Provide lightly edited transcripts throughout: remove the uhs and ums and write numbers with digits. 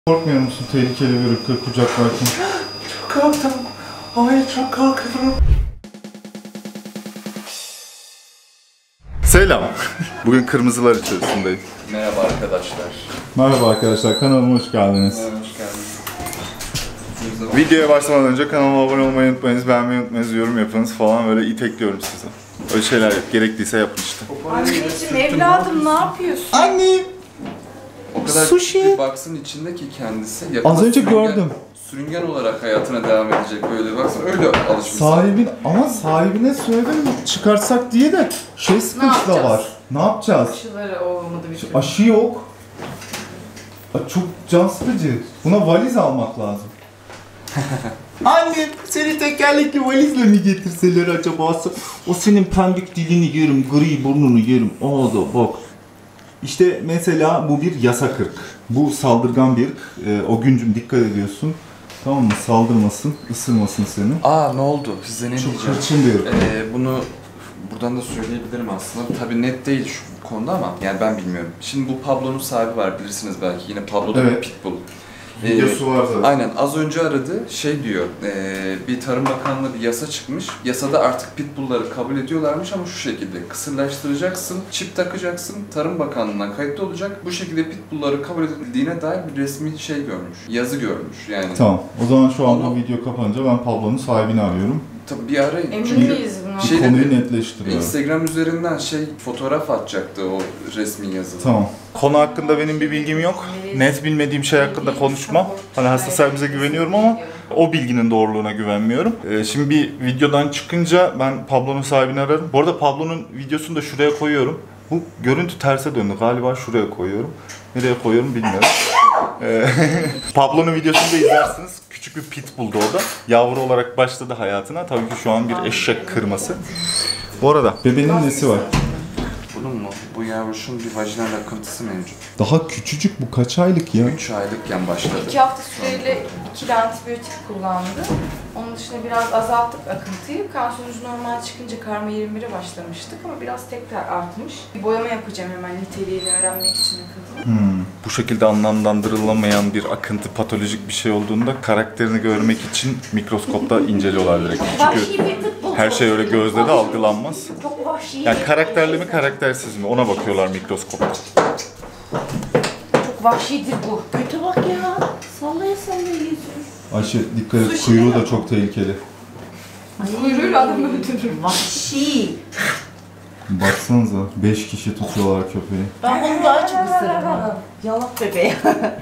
Korkmuyor musun tehlikeli bir ırkı kucaklarken? Çok korktum. Hayır, çok korkuyorum. Selam. Bugün kırmızılar içerisindeyim. Merhaba arkadaşlar. Merhaba arkadaşlar, kanalıma hoş geldiniz. Merhaba, hoş geldiniz. Videoya başlamadan önce kanalıma abone olmayı unutmayınız, beğenmeyi unutmayınız, yorum yapınız falan böyle itekliyorum size. Öyle şeyler yap, gerekliyse yapın işte. Anneciğim, evladım ne yapıyorsun? Anne! O kadar Sushi. bir baksın içinde ki kendisi. Az önce gördüm. Sürüngen olarak hayatına devam edecek böyle baksana, öyle alışmış. Sahibine söyledim çıkartsak diye de sıkıntı da var. Ne yapacağız? Aşıları olmadı bir türlü. Aşı yok. Çok can sıkıcı. Buna valiz almak lazım. Anne, seni tekerlekli valizle mi getirseler acaba? O senin pendik dilini yerim, gri burnunu yerim. Aa da bak. İşte mesela bu bir yasak ırk. Bu saldırgan bir ırk. O güncüm dikkat ediyorsun. Tamam mı? Saldırmasın, ısırmasın seni. Aa, ne oldu? Size ne diyeceğim? Çok hırçın bir ırk. Bunu buradan da söyleyebilirim aslında. Tabii net değil şu konuda ama yani ben bilmiyorum. Şimdi bu Pablo'nun sahibi var, bilirsiniz belki. Yine Pablo'da Evet. bir pitbull. Videosu var zaten. Aynen, az önce aradı, diyor, bir Tarım Bakanlığı bir yasa çıkmış. Yasada artık pitbullları kabul ediyorlarmış ama şu şekilde, kısırlaştıracaksın, çip takacaksın, Tarım Bakanlığı'na kayıtlı olacak. Bu şekilde pitbullları kabul edildiğine dair bir resmi görmüş, yazı görmüş yani. Tamam, o zaman şu an bu video kapanınca ben Pablo'nun sahibini arıyorum. Tabii bir arayın. Emin Çünkü miyiz buna? Konuyu netleştiriyorum. Instagram üzerinden fotoğraf atacaktı o resmi yazılı. Tamam. Konu hakkında benim bir bilgim yok. Net bilmediğim şey hakkında konuşmam. Hani hasta sahibimize güveniyorum ama o bilginin doğruluğuna güvenmiyorum. Şimdi bir videodan çıkınca ben Pablo'nun sahibini ararım. Bu arada Pablo'nun videosunu da şuraya koyuyorum. Bu görüntü terse döndü. Galiba şuraya koyuyorum. Nereye koyuyorum bilmiyorum. Pablo'nun videosunu da izlersiniz. Küçük bir pitbull'du o da. Yavru olarak başladı hayatına. Tabii ki şu an bir eşek kırması. Bu arada bebeğinin nesi var? Bunun mu? Bu yavruşun bir vajinal akıntısı mevcut. Daha küçücük, bu kaç aylık ya? 3 aylıkken başladı. 2 hafta süreyle 2 antibiyotik kullandı. Onun dışında biraz azalttık akıntıyı. Kan sonucu normal çıkınca karma 21'e başlamıştık ama biraz tekrar artmış. Bir boyama yapacağım hemen niteliğini öğrenmek için akıntının. Bu şekilde anlamlandırılamayan bir akıntı patolojik bir şey olduğunda karakterini görmek için mikroskopta inceliyorlar direkt. Çünkü her şey öyle gözle de algılanmaz. Yani karakterli mi karaktersiz mi ona bakıyorlar mikroskopta. Çok vahşidir bu. Kötü bak ya. Sallaya sallaya geziyor. Ayşe dikkat et, kuyruğu da çok tehlikeli. Kuyruğuyla adamı öldürür. Vahşi. Baksanıza 5 kişi tutuyorlar köpeği. Ben bunu daha çok ısırırım. Yalak bebeği.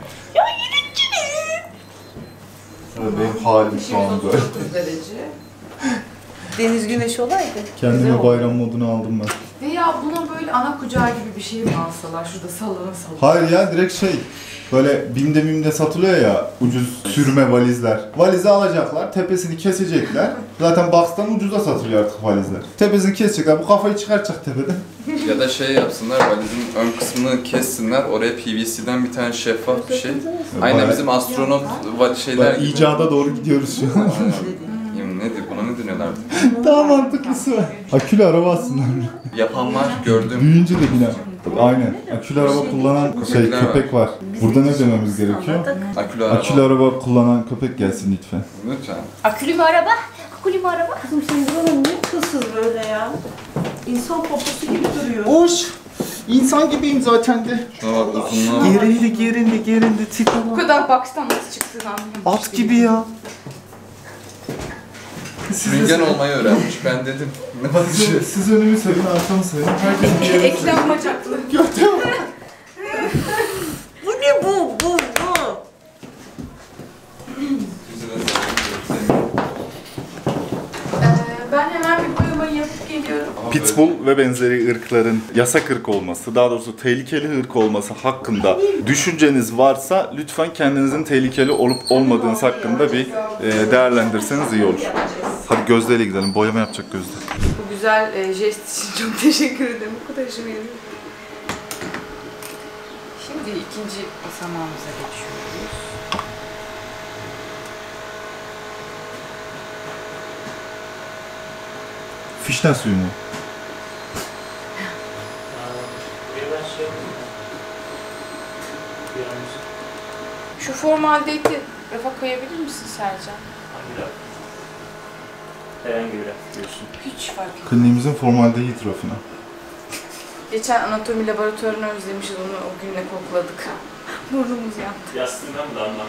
Benim halim şu an böyle. 30 derece. Deniz güneşi olaydı. Kendime bayram modunu aldım ben. Veya buna böyle ana kucağı gibi bir şey mi alsalar? Şurada sallana. Hayır ya, direkt böyle BİM'de satılıyor ya ucuz sürme valizler. Valizi alacaklar, tepesini kesecekler. Zaten Box'tan ucuza satılıyor artık valizler. Tepesini kesecekler, bu kafayı çıkartacak tepeden. Ya da yapsınlar, valizin ön kısmını kessinler, oraya PVC'den bir tane şeffaf bir şey. Aynen bizim astronot şeyler Ben gibi. icada doğru gidiyoruz şu an. Nedir? Buna ne deniyorlardı? Daha mantıklısı var. Akülü araba aslında. Yapan var, gördüm. Büyüyünce de biner. Aynen. Akülü araba kullanan köpek var. Burada ne dememiz gerekiyor? Akülü araba. Akülü araba kullanan köpek gelsin lütfen. Lütfen. Akülü mü araba? Akülü mü araba? Kızım sen buranın ne kılsız böyle ya? İnsan poposu gibi duruyor. Hoş. İnsan gibiyim zaten de. Şuna bak, uzunluğa. Gerindi tipi. Bu kadar box'tan nasıl çıktığını anlayamadım. At gibi ya. Sürüngen olmayı öğrenmiş, ben dedim. Ne bakışı? Siz önümü sevin, arkamı sevin. Herkes bir yere sevin. Eklem bacaklı. Göte bak. Bu ne bu? Ben hemen bir boyamayı yapıp geliyorum. Pitbull ve benzeri ırkların yasak ırk olması, daha doğrusu tehlikeli ırk olması hakkında düşünceniz varsa lütfen kendinizin tehlikeli olup olmadığınız hakkında bir değerlendirseniz iyi olur. Hadi Gözde'yle gidelim, boyama yapacak Gözde. Bu güzel jest için çok teşekkür ederim. Bu kadar işime yarıyor. Şimdi ikinci basamağımıza geçiyoruz. Fişten suyu mu? Şu formaldeydi. Rafa koyabilir misin Sercan? Hangi raf? Herhangi bir raf diyorsun. Hiç fark etmez. Kliniğimizin formaldehit rafına. Geçen anatomi laboratuvarını özlemişiz, onu o günle kokladık. Burnumuz yandı. Yastığından mı damla?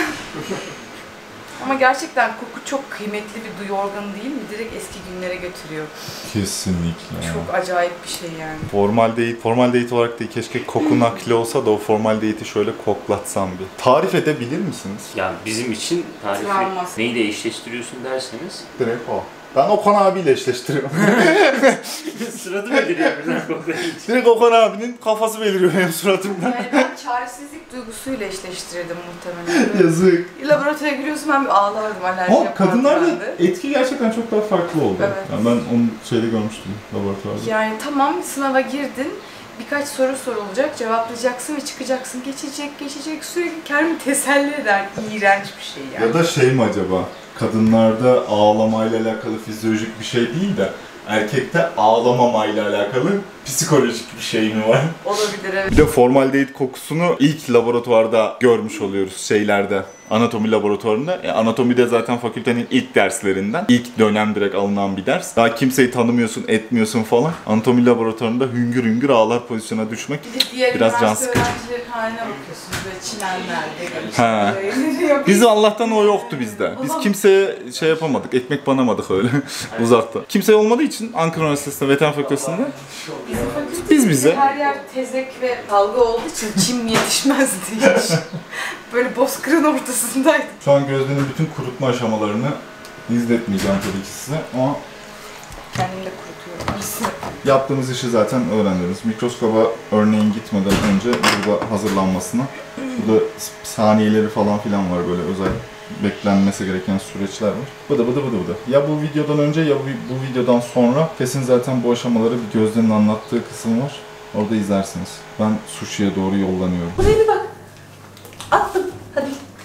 Ama gerçekten koku çok kıymetli bir duyu organı değil mi? Direkt eski günlere götürüyor. Kesinlikle. Çok acayip bir şey yani. Formaldehit olarak değil, keşke koku nakli olsa da o formaldehiti şöyle koklatsam bir. Tarif edebilir misiniz? Yani bizim için tarifi Travması. neyle eşleştiriyorsun derseniz Direkt o. Ben Okan abiyle eşleştiriyorum. suratı beliriyor birden koklayınca. Direkt Okan abinin kafası beliriyor benim suratımda. Yani ben çaresizlik duygusuyla eşleştirirdim muhtemelen. Yazık. Laboratuvara giriyorsun, ben bir ağlardım, alerji Ama yapardı kadınlarda bende. etki gerçekten çok daha farklı oldu. Evet. Yani ben onu şeyde görmüştüm laboratuvarda. Yani tamam, sınava girdin, birkaç soru sorulacak, cevaplayacaksın ve çıkacaksın. Geçecek, sürekli kendimi teselli eder. İğrenç bir şey yani. Ya da şey mi acaba? Kadınlarda ağlamayla alakalı fizyolojik bir şey değil de erkekte ağlamamayla alakalı psikolojik bir şey mi var? Olabilir, evet. Bir de formaldehit kokusunu ilk laboratuvarda görmüş oluyoruz şeylerde. Anatomi laboratuvarında. Anatomide zaten fakültenin ilk derslerinden. İlk dönem direkt alınan bir ders. Daha kimseyi tanımıyorsun, etmiyorsun falan. Anatomi laboratuvarında hüngür hüngür ağlar pozisyona düşmek Bir de diğer biraz can üniversite sıkıcı. öğrencilerin haline bakıyorsun. Böyle çimenlerde, Ha. böyle Biz Allah'tan o yoktu bizde. Biz kimseye şey yapamadık, ekmek banamadık öyle uzakta. Kimse olmadığı için Ankara Üniversitesi'nde, Veteriner Fakültesi'nde biz bize. Her yer tezek ve dalga olduğu için çim yetişmezdi hiç. Böyle bozkırın ortasındaydı. Şu an Gözde'nin bütün kurutma aşamalarını izletmeyeceğim tabii ki size ama Kendim de kurutuyorum aslında. yaptığımız işi zaten öğrendiniz. Mikroskoba örneğin gitmeden önce burada hazırlanmasına, burada saniyeleri falan filan var, böyle özel beklenmesi gereken süreçler var. Bıdı. Ya bu videodan önce ya bu videodan sonra kesin zaten bu aşamaları bir Gözde'nin anlattığı kısım var. Orada izlersiniz. Ben sushi'ye doğru yollanıyorum. Buraya bir bak. Attım. Hadi.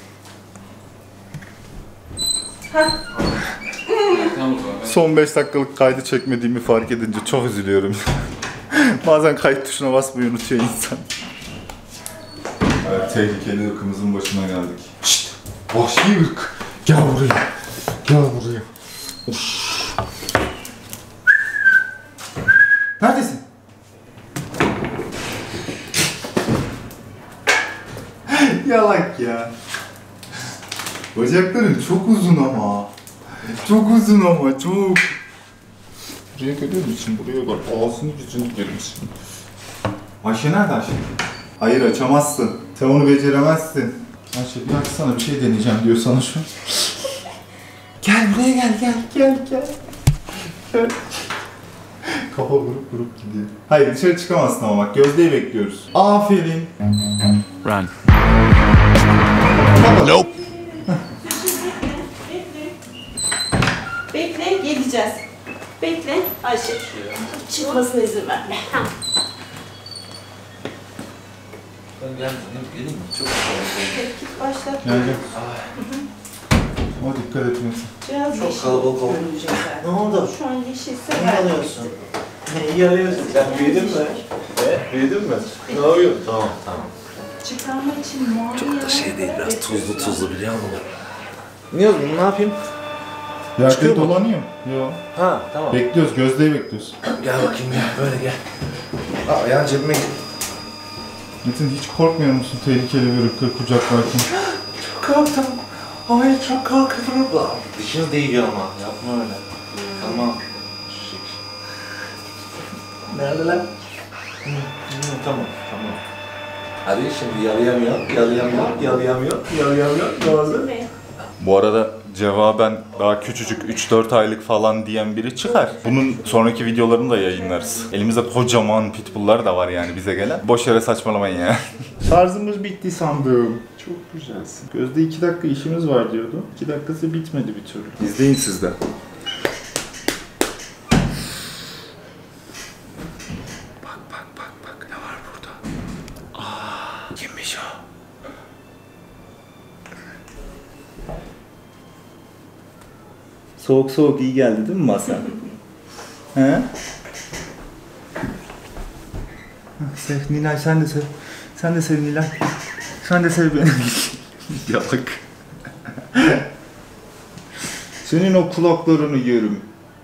Tamam o zaman. Son 5 dakikalık kaydı çekmediğimi fark edince çok üzülüyorum. Bazen kayıt tuşuna basmayı unutuyor insan. Evet, tehlikeli ırkımızın başına geldik. Şşt! Vahşi ırk! Gel buraya! Gel buraya! Of. Neredesin? Yalak ya. Bacakların çok uzun ama. Çok uzun ama, çok. Buraya geliyor musun? Buraya bak. Ağzını yüzünü girmişsin. Ayşe nerede Ayşe? Hayır, açamazsın. Sen onu beceremezsin. Ayşe bir açsana, bir şey deneyeceğim diyor sana şu an. Gel buraya gel. Gel. Kafa vurup gidiyor. Hayır, dışarı çıkamazsın ama bak, Gözde'yi bekliyoruz. Aferin. Run. Nope. Bekle, geleceğiz. Bekle. Ayşe. Çıkmasına izin verme. Tamam. Ben geleyim mi? Çok güzel. Git başla. Gel. Ama dikkat etmesin. Biraz Çok yeşil kalabalık oldu. görünecek zaten. Ne oldu? Şu an yeşilse Ne alıyorsun? Ne alıyorsun? Sen büyüdün mü? Büyüdün mü? Ne yapıyorsun? Tamam. Çıkarma için mavi Çok da şey değil, biraz ve tuzlu biliyor musun? Niye bunu ne yapayım? Yerde Çıkıyor mu? dolanıyor. Yo. Ha tamam. Bekliyoruz, Gözde'yi bekliyoruz. Gel bakayım ya, böyle gel. Aa, yani cebime git. Metin, hiç korkmuyor musun tehlikeli bir ırkı kucaklarken? Çok korktum. Hayır, çok korkuyorum. Dişiniz değiyor ama, yapma öyle. Tamam. Nerede lan? Tamam. Hadi şimdi yalayamıyor. Ne oldu? Bu arada cevaben daha küçücük 3-4 aylık falan diyen biri çıkar. Bunun sonraki videolarını da yayınlarız. Elimizde kocaman pitbulllar da var yani bize gelen. Boş yere saçmalamayın ya. Tarzımız bitti sandım. Çok güzelsin. Gözde 2 dakika işimiz var diyordu. 2 dakikası bitmedi bir türlü. İzleyin siz de. Bak ne var burada? Kimmiş o? Soğuk iyi geldi değil mi masa? He? Sev Nilay, sen de sev. Sen de sev Nilay. Sen de sev beni. Yalak. Senin o kulaklarını yerim.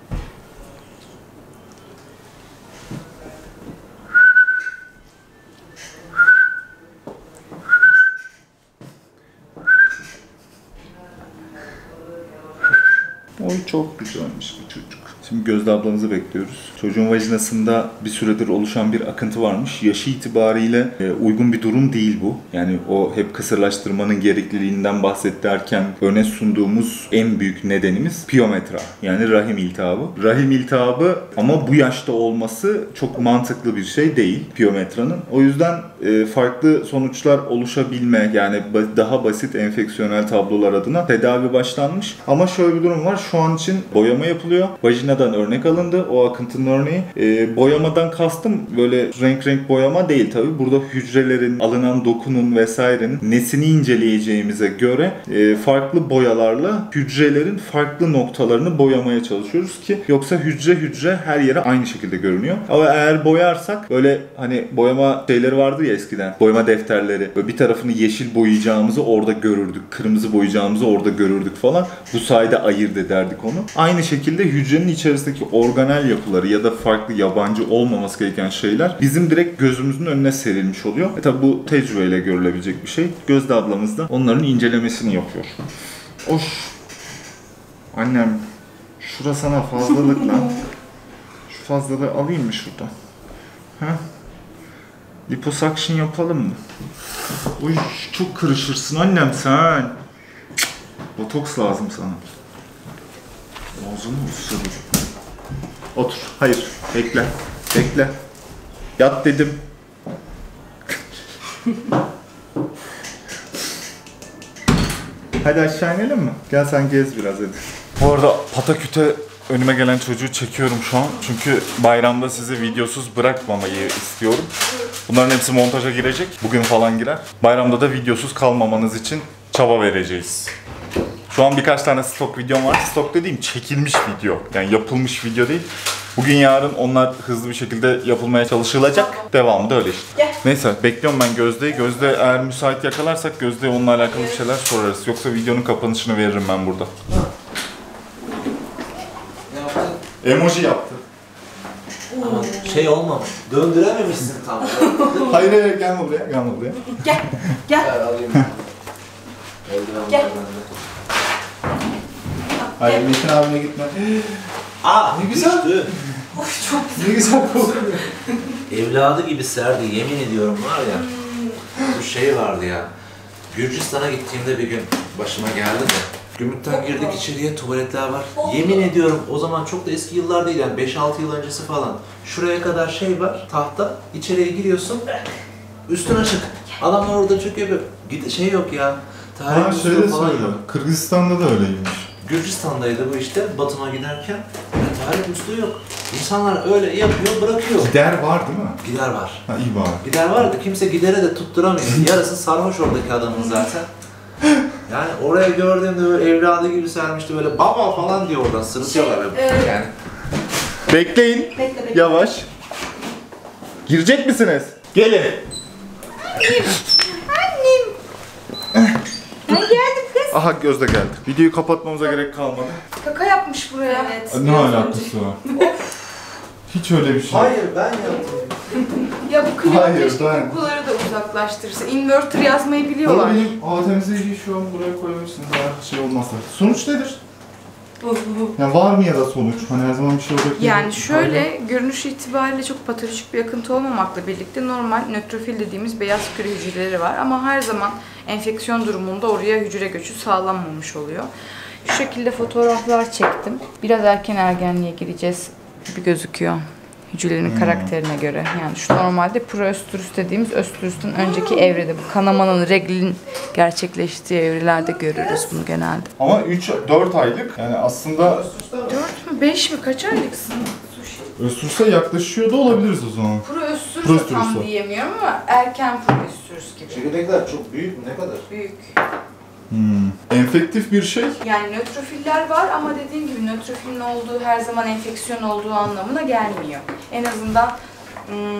Oy çok güzelmiş bu çocuk. Şimdi Gözde ablamızı bekliyoruz. Çocuğun vajinasında bir süredir oluşan bir akıntı varmış. Yaşı itibariyle uygun bir durum değil bu. Yani o hep kısırlaştırmanın gerekliliğinden bahsederken öne sunduğumuz en büyük nedenimiz piyometra. Yani rahim iltihabı. Rahim iltihabı ama bu yaşta olması çok mantıklı bir şey değil piyometranın. O yüzden farklı sonuçlar oluşabilme, yani daha basit enfeksiyonel tablolar adına tedavi başlanmış. Ama şöyle bir durum var. Şu an için boyama yapılıyor. Vajinadan örnek alındı. O akıntının örneği. Boyamadan kastım böyle renk boyama değil tabii. Burada hücrelerin, alınan dokunun vesairenin nesini inceleyeceğimize göre farklı boyalarla hücrelerin farklı noktalarını boyamaya çalışıyoruz ki yoksa hücre her yere aynı şekilde görünüyor. Ama eğer boyarsak böyle hani boyama şeyleri vardı ya eskiden. Boyama defterleri. Böyle bir tarafını yeşil boyayacağımızı orada görürdük. Kırmızı boyayacağımızı orada görürdük falan. Bu sayede ayırt ederdik onu. Aynı şekilde hücrenin içerisindeki organel yapıları ya da farklı yabancı olmaması gereken şeyler bizim direkt gözümüzün önüne serilmiş oluyor. Tabi bu tecrübeyle görülebilecek bir şey. Gözde ablamız da onların incelemesini yapıyor. Oş! Annem, şura sana fazlalık lan. Şu fazlalığı alayım mı şurada? Ha? Liposuction yapalım mı? Uy, çok kırışırsın annem sen. Botoks lazım sana. Ağzını ısırır. Otur. Hayır. Bekle. Bekle. Yat dedim. Hadi aşağı inelim mi? Gel sen gez biraz hadi. Bu arada pataküte önüme gelen çocuğu çekiyorum şu an. Çünkü bayramda sizi videosuz bırakmamayı istiyorum. Bunların hepsi montaja girecek. Bugün falan girer. Bayramda da videosuz kalmamanız için çaba vereceğiz. Şu an birkaç tane stok videom var. Stok dediğim çekilmiş video. Yani yapılmış video değil. Bugün yarın onlar hızlı bir şekilde yapılmaya çalışılacak. Devamı da öyle işte. Gel. Neyse bekliyorum ben Gözde'yi. Gözde eğer müsait yakalarsak Gözde'ye onunla alakalı bir şeyler sorarız. Yoksa videonun kapanışını veririm ben burada. Ne yaptın? Emoji yaptı. Ama şey olmamış. Döndürememişsin tam. Hayır gelme buraya. Gelme buraya. Gel. Gel. Gel alayım. Eldiven Gel. var bende. Hayır Metin abine gitme. Aa Ne güzel. düştü. Of çok Ne güzel kokuyor. Evladı gibi serdi, yemin ediyorum var ya. Bu şey vardı ya. Gürcistan'a gittiğimde bir gün başıma geldi de. Gümrükten girdik içeriye, tuvaletler var. Yemin ediyorum o zaman çok da eski yıllar değil yani 5-6 yıl öncesi falan. Şuraya kadar şey var, tahta. İçeriye giriyorsun, üstün açık. Adamlar orada çöküyor, şey yok ya. Tarih Ha musluğu şöyle falan söylüyor. yok. Kırgızistan'da da öyleymiş. Gürcistan'daydı bu işte, Batum'a giderken. Tarih musluğu yok. İnsanlar öyle yapıyor, bırakıyor. Gider var değil mi? Gider var. Ha iyi bari. Gider vardı, kimse gidere de tutturamıyor. Yarısı sarhoş oradaki adamın zaten. Yani oraya gördüğümde böyle evladı gibi sermişti, böyle baba falan diyor oradan, sırıtıyorlar. Yani. Bekleyin. Bekle. Yavaş. Girecek misiniz? Gelin. Ben geldim kız. Aha Gözde geldi. Videoyu kapatmamıza gerek kalmadı. Kaka yapmış buraya. Evet. Ne alakası var? Hiç öyle bir şey. Hayır, ben yaptım. Ya bu klima Hayır, keşke ben- kokuları da uzaklaştırsa. Inverter yazmayı biliyorlar. Ama benim temizleyiciyi şu an buraya koyabilirsiniz. Eğer şey olmazsa. Sonuç nedir? Yani var mı ya da sonuç? Hani her zaman bir şey olacak. Yani şöyle, görünüş itibariyle çok patolojik bir akıntı olmamakla birlikte normal nötrofil dediğimiz beyaz küre hücreleri var. Ama her zaman enfeksiyon durumunda oraya hücre göçü sağlanmamış oluyor. Şu şekilde fotoğraflar çektim. Biraz erken ergenliğe gireceğiz gibi gözüküyor. Hücrelerin karakterine göre. Yani şu normalde proöstrüs dediğimiz östrüsün önceki evrede. Bu kanamanın, reglin gerçekleştiği evrelerde görürüz bunu genelde. Ama 3-4 aylık yani aslında 4 mü 5 mi kaç aylıksın? östrüse yaklaşıyor da olabiliriz o zaman. Proöstrüs de tam Proöstrüs. diyemiyorum ama erken proöstrüs gibi. Çekirdekler çok büyük mü? Ne kadar? Büyük. Enfektif bir şey. Yani nötrofiller var ama dediğim gibi nötrofilin olduğu her zaman enfeksiyon olduğu anlamına gelmiyor. En azından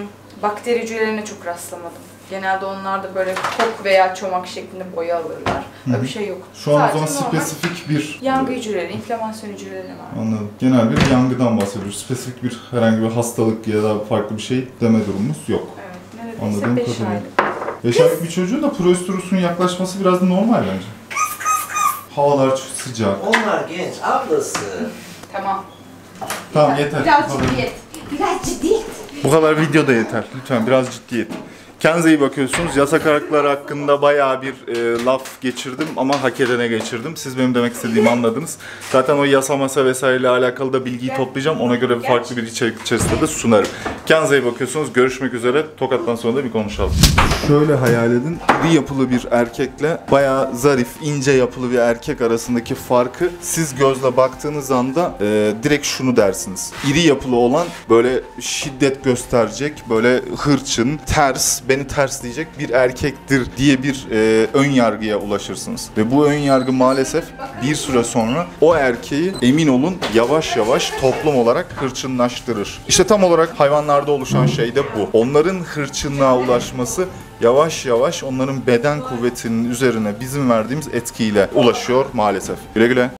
bakteri hücrelerine çok rastlamadım. Genelde onlar da böyle kok veya çomak şeklinde boya alırlar. Öyle bir şey yok. Şu an o zaman Sadece normal spesifik bir... yangı hücreleri, inflamasyon hücreleri var. Anladım. Genel bir yangıdan bahsediyoruz. Spesifik bir herhangi bir hastalık ya da farklı bir şey deme durumumuz yok. Evet, Anladığım neredeyse 5 kadarıyla. aylık. 5 aylık bir çocuğun da proestrüsün yaklaşması biraz normal bence. Havalar çok sıcak. Onlar genç, ablası. Tamam. Tamam yeter. Biraz Bu kadar. ciddiyet. Biraz ciddiyet. Bu kadar video da yeter. Lütfen biraz ciddiyet. Kendinize iyi bakıyorsunuz. Yasa karakter hakkında bayağı bir laf geçirdim ama hak edene geçirdim. Siz benim demek istediğimi anladınız. Zaten o yasa masa vesaireyle alakalı da bilgiyi toplayacağım. Ona göre farklı bir içerik içerisinde de sunarım. Kendinize iyi bakıyorsunuz. Görüşmek üzere. Tokat'tan sonra da bir konuşalım. Şöyle hayal edin. İri yapılı bir erkekle bayağı zarif, ince yapılı bir erkek arasındaki farkı siz gözle baktığınız anda direkt şunu dersiniz. İri yapılı olan böyle şiddet gösterecek, böyle hırçın, ters, beni tersleyecek bir erkektir diye bir ön yargıya ulaşırsınız. Ve bu ön yargı maalesef bir süre sonra o erkeği emin olun yavaş yavaş toplum olarak hırçınlaştırır. İşte tam olarak hayvanlarda oluşan şey de bu. Onların hırçınlığa ulaşması yavaş yavaş onların beden kuvvetinin üzerine bizim verdiğimiz etkiyle ulaşıyor maalesef. Güle güle.